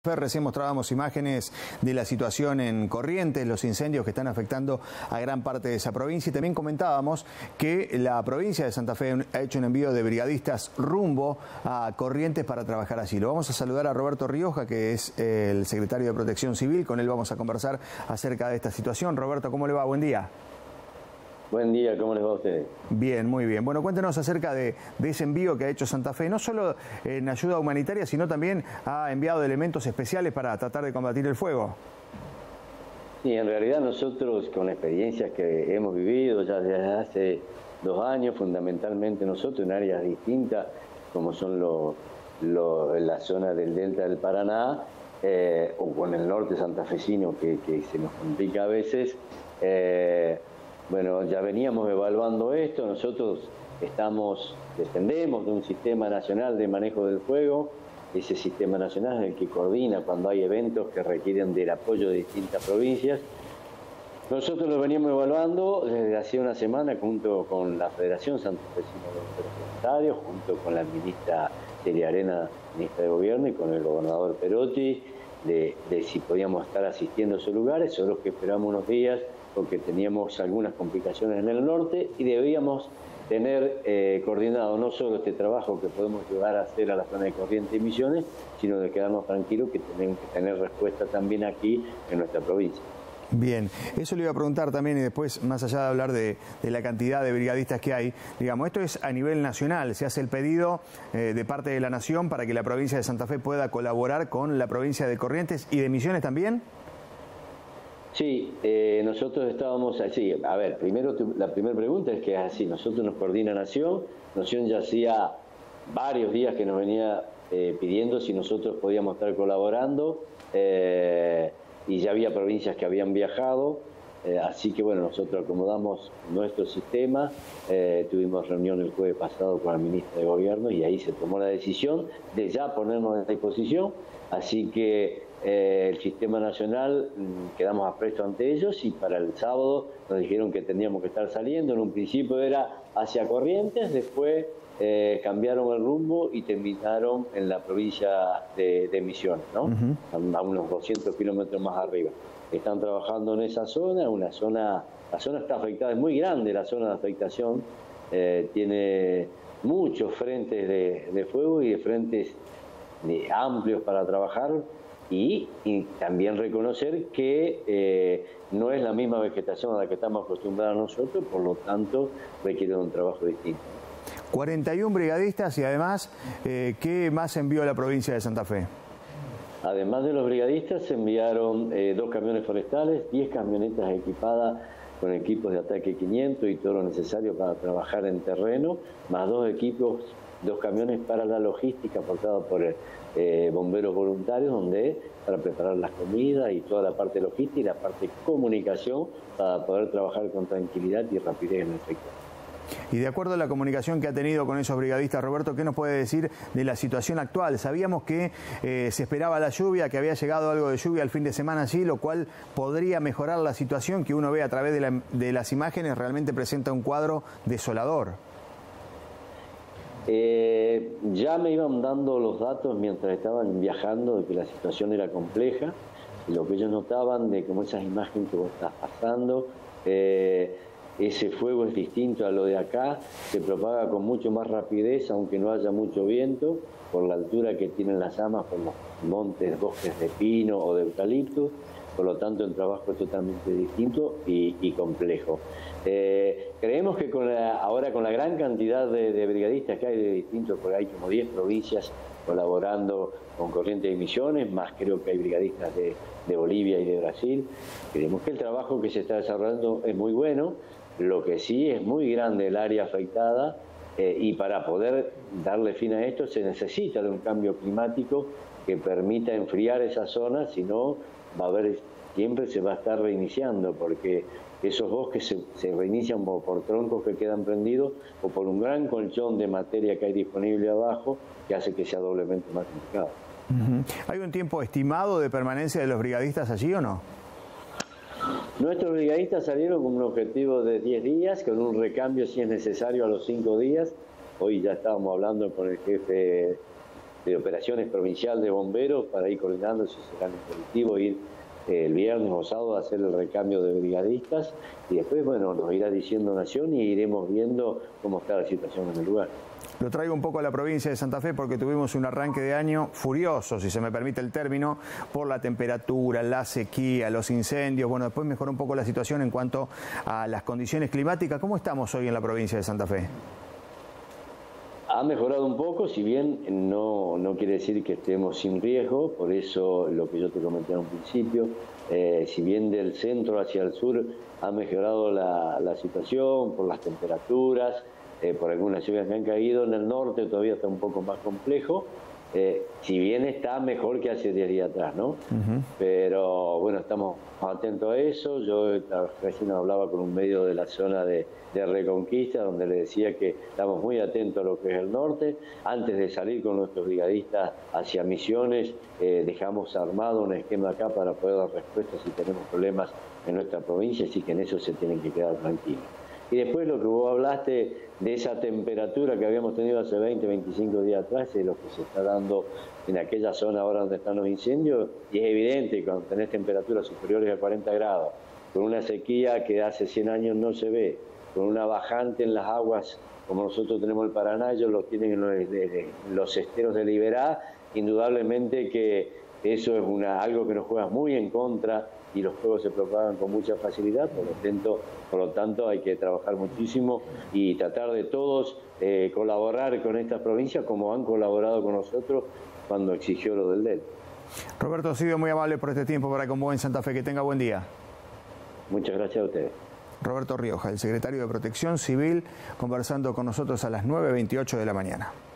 Recién mostrábamos imágenes de la situación en Corrientes, los incendios que están afectando a gran parte de esa provincia, y también comentábamos que la provincia de Santa Fe ha hecho un envío de brigadistas rumbo a Corrientes para trabajar allí. Lo vamos a saludar a Roberto Rioja, que es el secretario de Protección Civil. Con él vamos a conversar acerca de esta situación. Roberto, ¿cómo le va? Buen día. Buen día, ¿cómo les va a ustedes? Bien, muy bien. Bueno, cuéntenos acerca de ese envío que ha hecho Santa Fe, no solo en ayuda humanitaria, sino también ha enviado elementos especiales para tratar de combatir el fuego. Sí, en realidad nosotros, con experiencias que hemos vivido ya desde hace 2 años, fundamentalmente nosotros en áreas distintas, como son la zona del Delta del Paraná, o con el norte santafesino, que se nos complica a veces. Bueno, ya veníamos evaluando esto. Nosotros dependemos de un sistema nacional de manejo del fuego. Ese sistema nacional es el que coordina cuando hay eventos que requieren del apoyo de distintas provincias. Nosotros lo veníamos evaluando desde hace una semana junto con la Federación Santafesina de Bomberos Voluntarios, junto con la ministra Celia Arena, ministra de Gobierno, y con el gobernador Perotti, de si podíamos estar asistiendo a esos lugares. Solo que esperamos unos días porque teníamos algunas complicaciones en el norte y debíamos tener coordinado no solo este trabajo que podemos llegar a hacer a la zona de Corrientes y Misiones, sino de quedarnos tranquilos que tenemos que tener respuesta también aquí en nuestra provincia. Bien, eso le iba a preguntar también, y después, más allá de hablar de la cantidad de brigadistas que hay, digamos, esto es a nivel nacional. Se hace el pedido de parte de la Nación para que la provincia de Santa Fe pueda colaborar con la provincia de Corrientes y de Misiones también. Sí, nosotros estábamos así. A ver, primero la primera pregunta es que es así. Nosotros nos coordina Nación. Nación ya hacía varios días que nos venía pidiendo si nosotros podíamos estar colaborando, y ya había provincias que habían viajado. Así que bueno, nosotros acomodamos nuestro sistema. Tuvimos reunión el jueves pasado con la ministra de Gobierno y ahí se tomó la decisión de ya ponernos a disposición. Así que el sistema nacional quedamos apresto ante ellos, y para el sábado nos dijeron que teníamos que estar saliendo. En un principio era hacia Corrientes, después cambiaron el rumbo y terminaron en la provincia de Misiones, ¿no? A unos 200 kilómetros más arriba. Están trabajando en esa zona, la zona está afectada, es muy grande la zona de afectación, tiene muchos frentes de fuego y de frentes amplios para trabajar, y también reconocer que no es la misma vegetación a la que estamos acostumbrados nosotros, por lo tanto requiere un trabajo distinto. 41 brigadistas, y además, ¿qué más envió la provincia de Santa Fe? Además de los brigadistas, se enviaron 2 camiones forestales, 10 camionetas equipadas con equipos de ataque 500 y todo lo necesario para trabajar en terreno, más 2 camiones para la logística aportados por bomberos voluntarios, para preparar las comidas y toda la parte logística y la parte comunicación para poder trabajar con tranquilidad y rapidez en el sector. Y de acuerdo a la comunicación que ha tenido con esos brigadistas, Roberto, ¿qué nos puede decir de la situación actual? Sabíamos que se esperaba la lluvia, que había llegado algo de lluvia el fin de semana allí, lo cual podría mejorar la situación que uno ve a través de las imágenes. Realmente presenta un cuadro desolador. Ya me iban dando los datos mientras estaban viajando de que la situación era compleja, y lo que ellos notaban de como esas imágenes que vos estás pasando, ese fuego es distinto a lo de acá, se propaga con mucho más rapidez, aunque no haya mucho viento, por la altura que tienen las llamas, por los montes, bosques de pino o de eucalipto. Por lo tanto, el trabajo es totalmente distinto y complejo. Creemos que ahora con la gran cantidad de brigadistas que hay de distintos, porque hay como 10 provincias colaborando con Corrientes y Misiones, más creo que hay brigadistas de Bolivia y de Brasil, creemos que el trabajo que se está desarrollando es muy bueno. Lo que sí es muy grande el área afectada, y para poder darle fin a esto se necesita de un cambio climático que permita enfriar esa zona, si no siempre se va a estar reiniciando, porque esos bosques se reinician por troncos que quedan prendidos o por un gran colchón de materia que hay disponible abajo, que hace que sea doblemente más complicado. ¿Hay un tiempo estimado de permanencia de los brigadistas allí o no? Nuestros brigadistas salieron con un objetivo de 10 días, con un recambio si es necesario a los 5 días. Hoy ya estábamos hablando con el jefe de operaciones provincial de bomberos para ir coordinando si será en colectivo, ir el viernes o sábado a hacer el recambio de brigadistas y después, bueno, nos irá diciendo Nación y iremos viendo cómo está la situación en el lugar. Lo traigo un poco a la provincia de Santa Fe porque tuvimos un arranque de año furioso, si se me permite el término, por la temperatura, la sequía, los incendios. Bueno, después mejoró un poco la situación en cuanto a las condiciones climáticas. ¿Cómo estamos hoy en la provincia de Santa Fe? Ha mejorado un poco, si bien no quiere decir que estemos sin riesgo, por eso lo que yo te comenté en un principio, si bien del centro hacia el sur ha mejorado la situación por las temperaturas, por algunas lluvias que han caído, en el norte todavía está un poco más complejo, si bien está mejor que hace 10 días atrás, ¿no? Pero bueno, estamos atentos a eso. Yo recién hablaba con un medio de la zona de Reconquista, donde le decía que estamos muy atentos a lo que es el norte. Antes de salir con nuestros brigadistas hacia Misiones, dejamos armado un esquema acá para poder dar respuesta si tenemos problemas en nuestra provincia, así que en eso se tienen que quedar tranquilos. Y después lo que vos hablaste de esa temperatura que habíamos tenido hace 20, 25 días atrás, es lo que se está dando en aquella zona ahora donde están los incendios, y es evidente que cuando tenés temperaturas superiores a 40 grados, con una sequía que hace 100 años no se ve, con una bajante en las aguas, como nosotros tenemos el Paraná, ellos lo tienen en los esteros de Liberá, indudablemente que eso es algo que nos juega muy en contra y los fuegos se propagan con mucha facilidad, por lo tanto hay que trabajar muchísimo y tratar de todos colaborar con esta provincia como han colaborado con nosotros cuando exigió lo del DEL. Roberto, ha sido muy amable por este tiempo para con vos en Santa Fe. Que tenga buen día. Muchas gracias a ustedes. Roberto Rioja, el secretario de Protección Civil, conversando con nosotros a las 9:28 de la mañana.